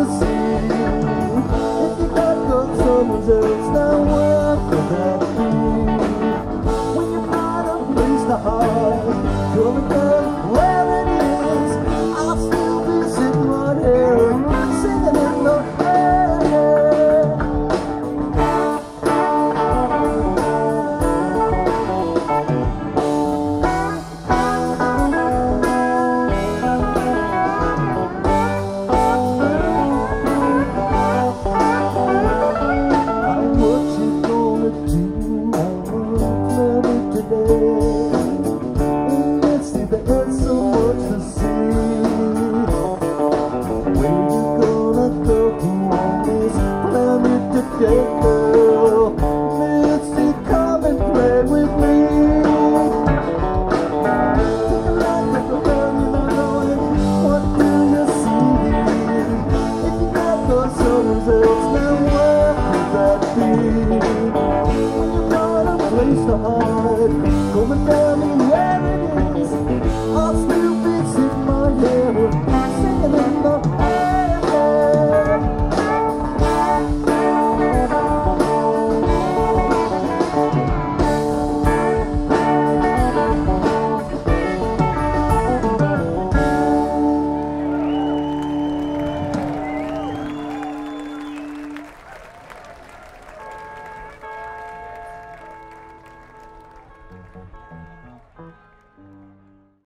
sea. If you got good summers, else now where could that be? When you find a place to hide, coming down where it is, I'll still be sitting right here, singing in the air. Coming down in where it is, I'll still be sitting my head, singing in the air.